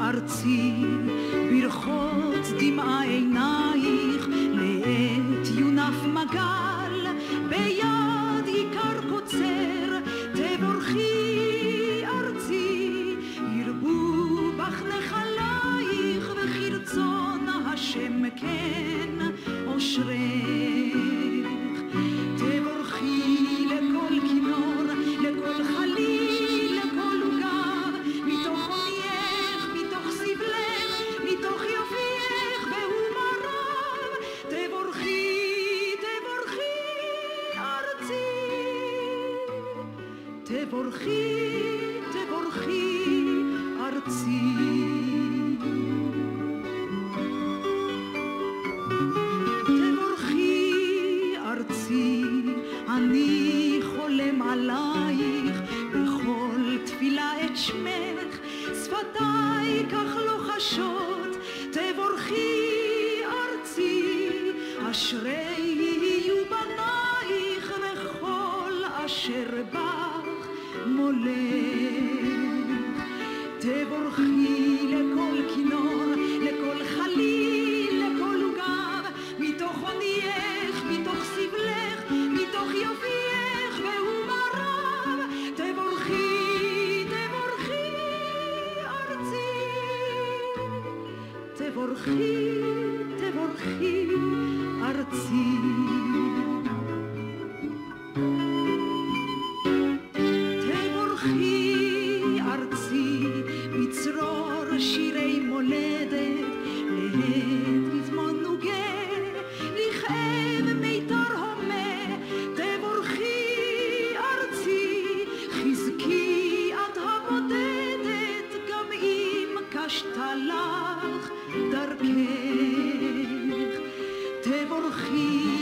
ארצי, ברחוץ דמעה עינייך, לעת יונף מגל, ביד עיקר קוצר, תבורכי ארצי, ירבו בך נחלייך, וכרצון השם כן אושרך. תבורכי לכל כינור, לכל חליל, לכל עוגב, מתוך עונייך, מתוך סבלך, מתוך יופייך והומריו. תבורכי, תבורכי ארצי, תבורכי, תבורכי ארצי. תבורכי ארצי, אני חולם עלייך, בכל תפילה את שמך, שפתיי כך לוחשות. תבורכי ארצי, אשרי יהיו בנייך, וכל אשר בך מולך. תבורכי לכל כינור, לכל חליל, לכל עוגב, מתוך עונייך, מתוך סבלך, מתוך יופייך והומריו. תבורכי, תבורכי ארצי, תבורכי, תבורכי ארצי. תבורכי ארצי, בצרור שירי מולדת, לעת פזמון נוגה, לכאב מיתר הומה. תבורכי ארצי, חזקי את הבודדת, גם אם קשתה לך דרכך. תבורכי